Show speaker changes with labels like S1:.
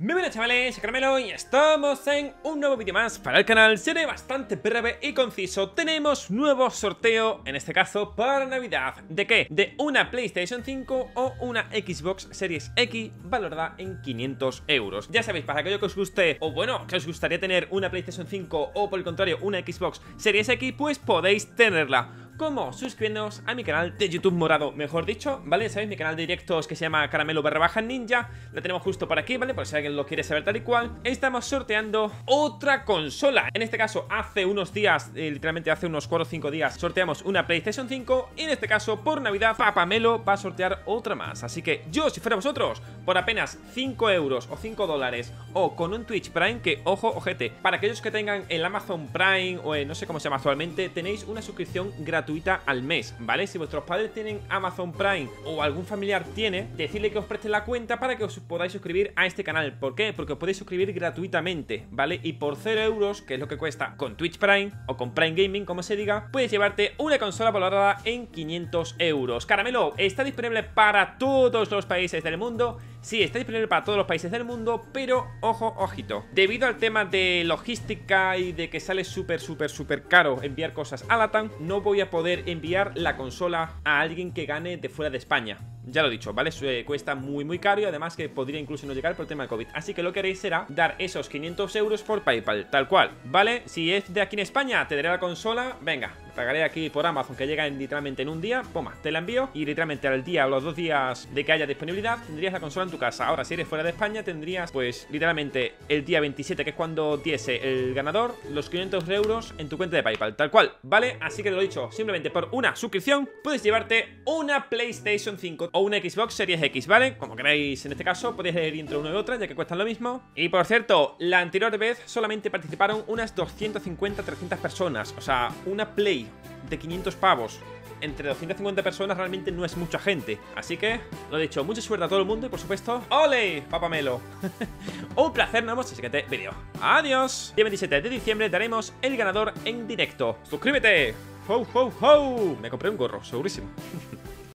S1: Muy buenas chavales, soy Caramelo y estamos en un nuevo vídeo más para el canal. Seré bastante breve y conciso. Tenemos nuevo sorteo, en este caso para Navidad. ¿De qué? De una PlayStation 5 o una Xbox Series X valorada en 500 euros. Ya sabéis, para aquello que os guste, o bueno, que os gustaría tener una PlayStation 5 o por el contrario una Xbox Series X, pues podéis tenerla. ¿Cómo? Suscribiéndoos a mi canal de YouTube morado, mejor dicho, ¿vale? ¿Sabéis? Mi canal de directos que se llama Caramelo_Ninja. Lo tenemos justo por aquí, ¿vale? Por si alguien lo quiere saber tal y cual. Estamos sorteando otra consola. En este caso, hace unos días, literalmente hace unos 4 o 5 días, sorteamos una PlayStation 5. Y en este caso, por Navidad, Papamelo va a sortear otra más. Así que yo, si fuera vosotros, por apenas 5 euros o 5 dólares o con un Twitch Prime, que, ojo, ojete, para aquellos que tengan el Amazon Prime o no sé cómo se llama actualmente, tenéis una suscripción gratuita al mes, ¿vale? Si vuestros padres tienen Amazon Prime o algún familiar tiene, decidle que os preste la cuenta para que os podáis suscribir a este canal. ¿Por qué? Porque os podéis suscribir gratuitamente, ¿vale? Y por 0 euros, que es lo que cuesta con Twitch Prime o con Prime Gaming, como se diga, puedes llevarte una consola valorada en 500 euros. Caramelo, ¿está disponible para todos los países del mundo? Sí, está disponible para todos los países del mundo, pero ojo, ojito, debido al tema de logística y de que sale súper caro enviar cosas a Latam, no voy a poder enviar la consola a alguien que gane de fuera de España. Ya lo he dicho, ¿vale? Cuesta muy caro y además que podría incluso no llegar por el tema de COVID. Así que lo que haréis será dar esos 500 euros por PayPal, tal cual, ¿vale? Si es de aquí en España, te daré la consola, venga, pagaré aquí por Amazon, que llega literalmente en un día, poma, te la envío y literalmente al día o los 2 días de que haya disponibilidad tendrías la consola en tu casa. Ahora, si eres fuera de España, tendrías, pues, literalmente el día 27, que es cuando diese el ganador, los 500 euros en tu cuenta de PayPal, tal cual, ¿vale? Así que lo he dicho, simplemente por una suscripción puedes llevarte una PlayStation 5 o una Xbox Series X, ¿vale? Como queráis en este caso, podéis elegir entre una y otra, ya que cuestan lo mismo. Y por cierto, la anterior vez solamente participaron unas 250-300 personas. O sea, una Play de 500 pavos entre 250 personas realmente no es mucha gente. Así que, lo dicho, mucha suerte a todo el mundo y por supuesto, ¡ole! Papamelo. Un placer, nos vemos en el siguiente vídeo. ¡Adiós! Día 27 de diciembre daremos el ganador en directo. ¡Suscríbete! ¡Ho, ho, ho! Me compré un gorro, segurísimo.